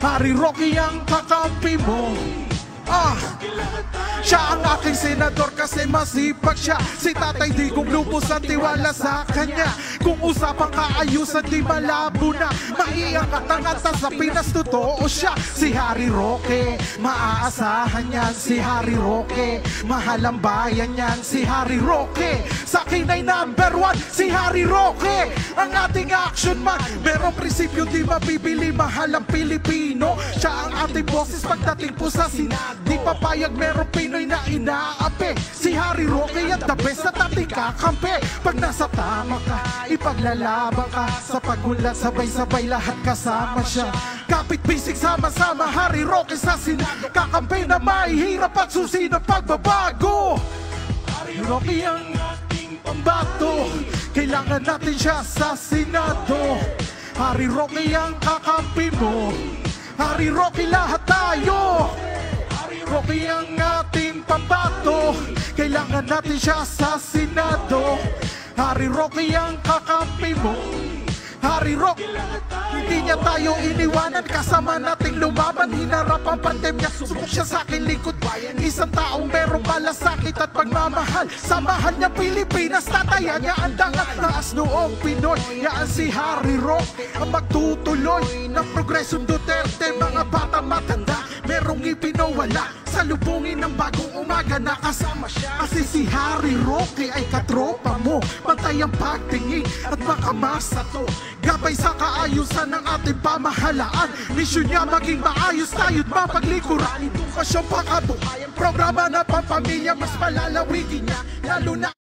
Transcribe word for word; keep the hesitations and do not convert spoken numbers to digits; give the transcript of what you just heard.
Harry Roque ang kakampi mo. Ah, siya ang aking senador kasi masipag siya. Si Tatay Digong lubos ang tiwala sa kanya. Kung usapang kaayusan di malabo na. Maiangat ang atas sa Pinas, totoo siya. Si Harry Roque, maaasahan yan. Si Harry Roque, mahal ang bayan yan. Si Harry Roque, sa akin ay number one. Si Harry Roque, ang ating action man. Merong prinsipyo di mabibili, mahal ang Pilipino. Siya ang ating boses pagdating po sa Senado. Di papayag merong Pinoy na inaapi. Si Harry Roque at the best at ating kakampi. Pag nasa tama ka, ipaglalaban ka. Sa pagunlad, sabay-sabay lahat kasama siya. Kapit bisig sama-sama, Harry Roque sa Senado. Kakampi na mahihirap at susi ng pagbabago. Harry Roque ang ating pambato. Kailangan natin siya sa Senado. Harry Roque ang kakampi mo. Harry Roque lahat tayo. Roque ang ating pambato. Kailangan natin siya sa Senado. Harry Roque ang kakampi mo. Harry Roque, hindi niya tayo iniwanan. Kasama nating lumaban, hinarap ang pandemya. Subok siya sa aking lingkod bayan. Isang taong merong malasakit at pagmamahal. Sa mahal niya Pilipinas, tataya niya ang dangal. Taas noong Pinoy, yaan si Harry Roque ang magtutuloy ng progresong Duterte. Mga bata matanda, merong ipinawala. Salubungin ng bagong umaga, nakasama siya. Kasi si Harry Roque ay katropa mo. Pantay ang pagtingin at makamasa to. Gabay sa kaayusan ng ating pamahalaan. Misyon niya maging maayos tayo't mapaglikuran. Edukasyong pakabuhayan, programa na pampamilya, mas malalawigin niya. Lalo na